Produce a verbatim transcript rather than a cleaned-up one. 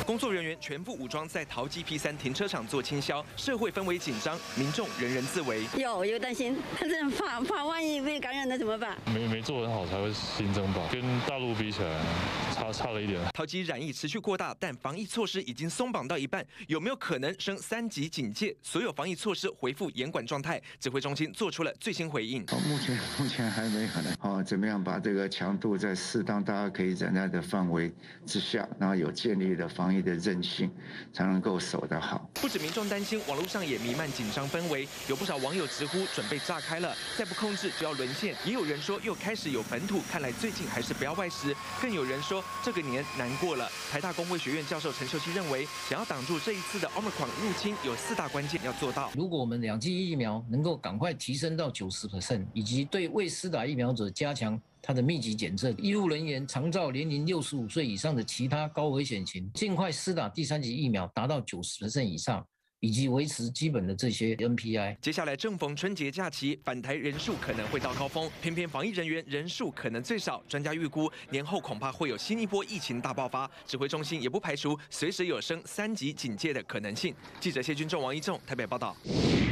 工作人员全副武装在桃机 P 三停车场做清消，社会氛围紧张，民众人人自危。 有有担心，他真的怕怕万一被感染了怎么办？ 没没做很好才会新增吧，跟大陆比起来差差了一点。 桃机染疫持续扩大，但防疫措施已经松绑到一半，有没有可能升三级警戒？所有防疫措施恢复严管状态，指挥中心做出了最新回应。 哦，目前目前还没可能哦，怎么样把这个强度在适当大家可以忍耐的范围之下，然后有建立的防疫的韧性，才能够守得好。 不止民众担心，网络上也弥漫紧张氛围，有不少网友直呼准备炸开了，再不控制就要沦陷。也有人说又开始有本土，看来最近还是不要外食。更有人说这个年难过了。台大公卫学院教授陈秀熙认为，想要挡住这一次的 Omicron 入侵，有四大关键要做到。 如果我们两剂疫苗能够赶快提升到 百分之九十， 以及对未施打疫苗者加强它的密集检测，医护人员长照年龄六十五岁以上的其他高危险群，尽快施打第三剂疫苗，达到 百分之九十 以上。以及维持基本的这些 N P I。 接下来正逢春节假期，返台人数可能会到高峰，偏偏防疫人员人数可能最少。专家预估年后恐怕会有新一波疫情大爆发，指挥中心也不排除随时有升三级警戒的可能性。记者谢君仲、王一仲台北报道。